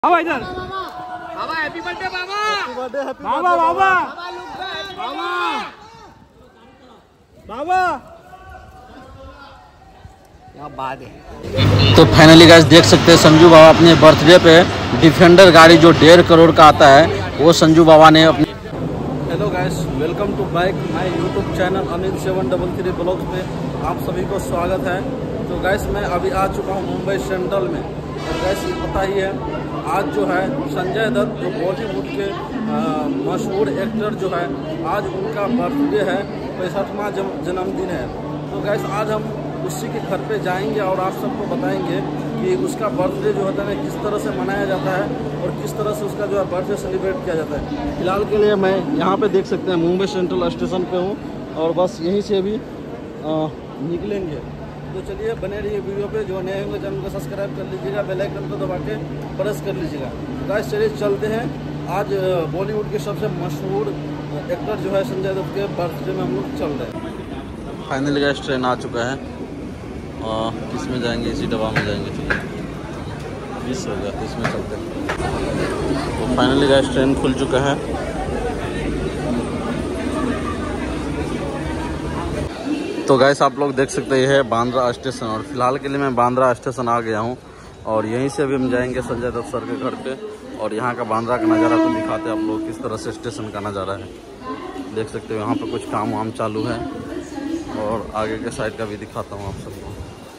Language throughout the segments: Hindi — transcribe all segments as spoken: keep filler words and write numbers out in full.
बाबा इधर Baba happy birthday Baba happy birthday happy Baba Baba Baba Baba क्या बात है। तो फाइनली गाइस देख सकते हैं संजू बाबा अपने बर्थडे पे डिफेंडर गाड़ी जो डेढ़ करोड़ का आता है वो संजू बाबा ने अपने। Hello guys, welcome to bike my YouTube channel Anil seven double three blog पे आप सभी को स्वागत है। तो गाइस मैं अभी आ चुका हूँ मुंबई सेंट्रल में। और गाइस ये पता ही है आज जो है संजय दत्त जो बॉलीवुड के मशहूर एक्टर जो है आज उनका बर्थडे है, पैंसठवां जन्मदिन है। तो गाइस आज हम उसी के घर पे जाएंगे और आप सबको बताएंगे कि उसका बर्थडे जो होता है किस तरह से मनाया जाता है और किस तरह से उसका जो है बर्थडे सेलिब्रेट किया जाता है। फिलहाल के लिए मैं यहाँ पे देख सकते हैं मुंबई सेंट्रल स्टेशन पे हूँ और बस यहीं से भी आ, निकलेंगे। तो चलिए बने रहिए वीडियो पे। जो नए होंगे चैनल को सब्सक्राइब कर लीजिएगा, बेल आइकन को दबा के प्रेस कर लीजिएगा। गाइस चलिए चलते हैं। आज बॉलीवुड के सबसे मशहूर एक्टर जो है संजय दत्त के बर्थडे में हम लोग चल रहे हैं। फाइनली गाइस ट्रेन आ चुका है और किस में जाएंगे, इसी डब्बा में जाएंगे। बीस हो गया, इसमें चलते हैं। तो फाइनली गाइस ट्रेन खुल चुका है। तो गाइस आप लोग देख सकते हैं है बांद्रा स्टेशन और फिलहाल के लिए मैं बांद्रा स्टेशन आ गया हूं और यहीं से अभी हम जाएंगे संजय दत्त सर के घर पे और यहां का बांद्रा का नज़ारा को दिखाते हैं आप लोग किस तरह से स्टेशन का नज़ारा है। देख सकते हो यहाँ पे कुछ काम वाम चालू है और आगे के साइड का भी दिखाता हूँ आप सबको।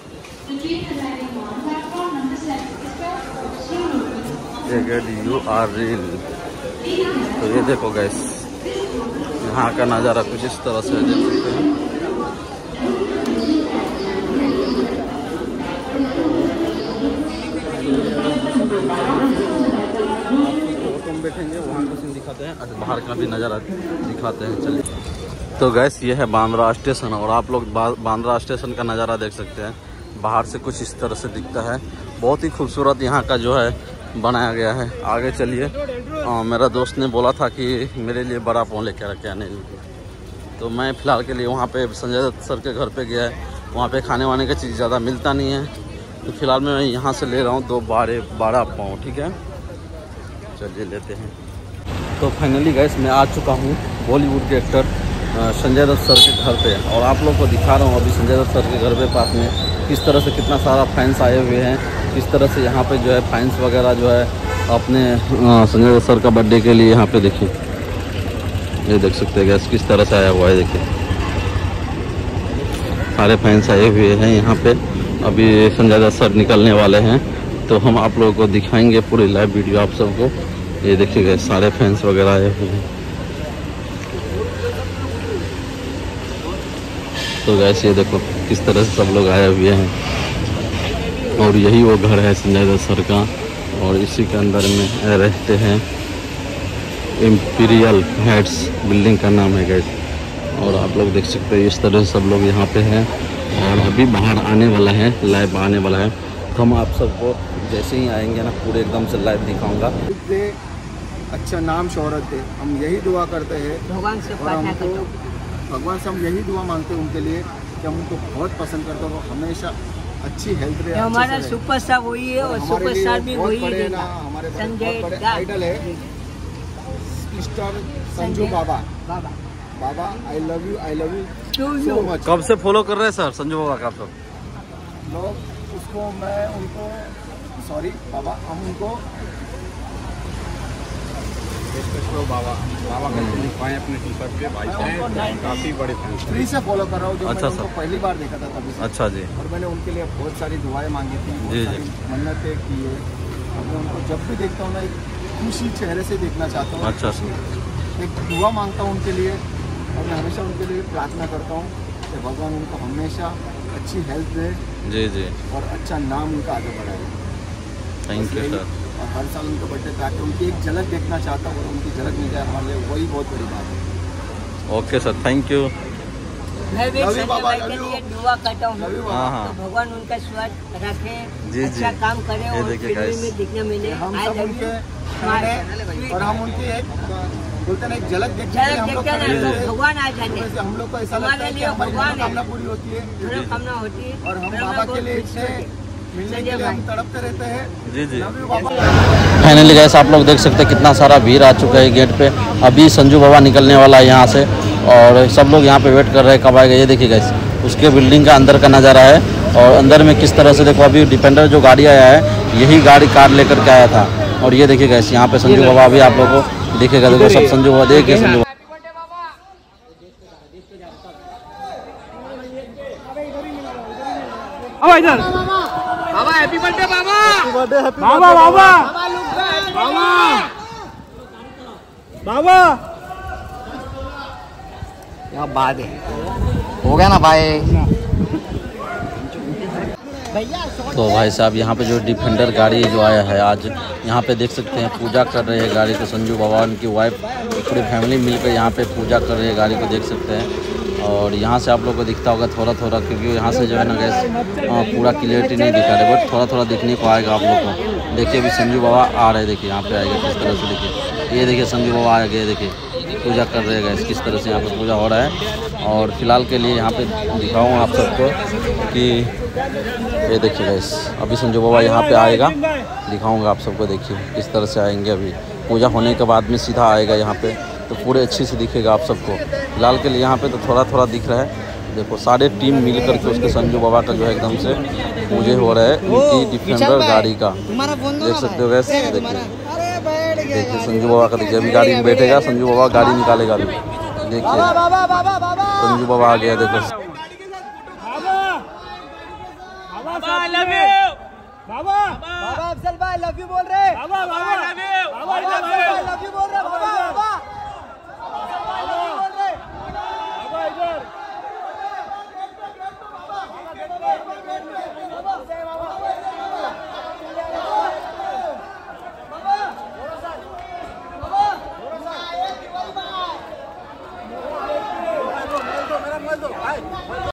You are real. तो ये देखो गाइस यहाँ का नज़ारा कुछ इस तरह से देख सकते हैं। बैठेंगे वहाँ का सीन दिखाते हैं, अच्छा बाहर का भी नज़ारा दिखाते हैं। चलिए तो गैस ये है बांद्रा स्टेशन और आप लोग बांद्रा स्टेशन का नज़ारा देख सकते हैं। बाहर से कुछ इस तरह से दिखता है, बहुत ही खूबसूरत यहाँ का जो है बनाया गया है। आगे चलिए, मेरा दोस्त ने बोला था कि मेरे लिए बड़ा पाव लेकर रखे आने, तो मैं फ़िलहाल के लिए वहाँ पे संजय दत्त सर के घर पे गया है। वहाँ पे खाने वाने का चीज़ ज़्यादा मिलता नहीं है, तो फिलहाल मैं यहाँ से ले रहा हूँ दो बारह बारह पाव। ठीक है चलिए लेते हैं। तो फाइनली गाइस मैं आ चुका हूँ बॉलीवुड के एक्टर संजय दत्त सर के घर पे और आप लोग को दिखा रहा हूँ अभी संजय दत्त सर के घर पे पास में किस तरह से कितना सारा फैंस आए हुए हैं, किस तरह से यहाँ पे जो है फैंस वगैरह जो है अपने संजय दत्त सर का बर्थडे के लिए यहाँ पे देखिए, ये देख सकते हैं गैस किस तरह से आया हुआ है। देखिए सारे फैंस आए हुए हैं यहाँ पे। अभी संजय दत्त सर निकलने वाले हैं तो हम आप लोगों को दिखाएंगे पूरी लाइव वीडियो आप सबको। ये देखिएगा सारे फैंस वगैरह आए हुए हैं। तो गैस ये देखो किस तरह से सब लोग आए हुए हैं और यही वो घर है संजय दत्त सर का और इसी के अंदर में रहते हैं। इम्पीरियल हेड्स बिल्डिंग का नाम है गैस और आप लोग देख सकते हैं इस तरह से सब लोग यहाँ पे हैं और अभी बाहर आने वाला है, लाइव आने वाला है। तो हम आप सबको जैसे ही आएंगे ना पूरे एकदम से लाइव दिखाऊंगा। अच्छा नाम शोहरत दे, हम यही दुआ करते हैं भगवान से। और हमको भगवान से हम यही दुआ मांगते हैं उनके लिए कि हम उनको बहुत पसंद करते हैं, वो हमेशा अच्छी हेल्थ रहे। हमारा सुपरस्टार वही है और सुपरस्टार भी वही है ना, हमारे संजय बड़े आइडल है mister Sanju Baba. Baba Baba I love you, I love you so much. कब से फॉलो कर रहे हैं सर संजू बाबा का आप सब लोग? उसको मैं उनको सॉरी बाबा हम उनको बाबा बाबा पाए अपने टी-शर्ट पे भाई साहब काफी बड़े फैन फ्री से फॉलो कर रहा हूँ। जो अच्छा मैंने उनको पहली बार देखा था तभी। अच्छा जी। और मैंने उनके लिए बहुत सारी दुआएं मांगी थी, जी जी मन्नतें की है। मैं उनको जब भी देखता हूँ ना एक खुशी चेहरे से देखना चाहता हूँ। अच्छा एक दुआ मांगता हूँ उनके लिए और मैं हमेशा उनके लिए प्रार्थना करता हूँ कि भगवान उनको हमेशा अच्छी हेल्थ दे, जी जी, और अच्छा नाम उनका आगे बढ़ाए। Thank you sir. और हर साल उनका बर्थडे ताकि उनकी एक झलक देखना चाहता हूँ और उनकी झलक मिल जाए हमारे लिए वही बहुत बड़ी बात है। Okay sir, thank you. मैं भी संजय भाई के लिए दुआ करता हूँ तो भगवान उनका स्वास्थ्य रखे, अच्छा काम करे और फिल्म में दिखने मिले। हम सब उनके और हम उनकी एक बोलते ना एक झलक देखते हैं हम लोग, भगवान आ जाते हैं। हम लोग को ऐसा लगता है कि हमारी मनोकामना पूरी होती है मनोकामना होती है और हम बाबा के लिए इतने मिलने के लिए हम तड़पते रहते हैं। जी जी। Love you Baba. Finally guys आप लोग देख सकते हैं कितना सारा भीड़ आ चुका है गेट पे। अभी संजू बाबा निकलने वाला है यहाँ से और सब लोग यहाँ पे वेट कर रहे हैं कब आएगा। ये देखिए गैस उसके बिल्डिंग का अंदर का नज़ारा है और अंदर में किस तरह से देखो अभी डिफेंडर जो गाड़ी आया है यही गाड़ी कार लेकर के आया था। और ये देखिए गैस यहाँ पे संजू बाबा अभी आप लोग को दिखेगा। देखो सब संजू बाबा देखिए Sanju Baba. Baba happy birthday Baba. Birthday happy Baba Baba Baba यहाँ बाद है हो गया ना भाई। तो भाई साहब यहाँ पे जो डिफेंडर गाड़ी जो आया है आज यहाँ पे देख सकते हैं पूजा कर रहे हैं गाड़ी को संजू बाबा उनकी वाइफ पूरी फैमिली मिलकर यहाँ पे पूजा कर रही है गाड़ी को देख सकते हैं। और यहाँ से आप लोग को दिखता होगा थोड़ा थोड़ा क्योंकि यहाँ से जो है ना गैस पूरा क्लियरिटी नहीं दिखा रहे बट थोड़ा थोड़ा दिखने को आएगा आप लोग को। देखिए अभी संजू बाबा आ रहे हैं। देखिए यहाँ पे आएगा किस तरह से। देखिए ये देखिए संजू बाबा आ गए। देखिए पूजा कर रहे हैं गैस किस तरह से यहाँ पे पूजा हो रहा है। और फिलहाल के लिए यहाँ पे दिखाऊँ आप सबको कि ये देखिए गैस अभी संजू बाबा यहाँ पे आएगा दिखाऊंगा आप सबको। देखिए किस तरह से आएंगे अभी पूजा होने के बाद में सीधा आएगा यहाँ पे तो पूरे अच्छे से दिखेगा आप सबको। फिलहाल के लिए यहाँ पे तो थोड़ा थोड़ा दिख रहा है। देखो सारे टीम मिल करके उसके संजू बाबा का जो है एकदम से पूजे हो रहा है उनकी डिफेंडर गाड़ी का। देख सकते हो गैस। देखिए देखिए संजू बाबा का देखिए अभी गाड़ी में बैठेगा संजू बाबा गाड़ी निकालेगा अभी। देखिए संजू बाबा आ गया। देखो बाबा बाबा अफजल भाई लव यू बोल रहे। Baba Baba love you Baba love you बोल रहे। बाबा बाबा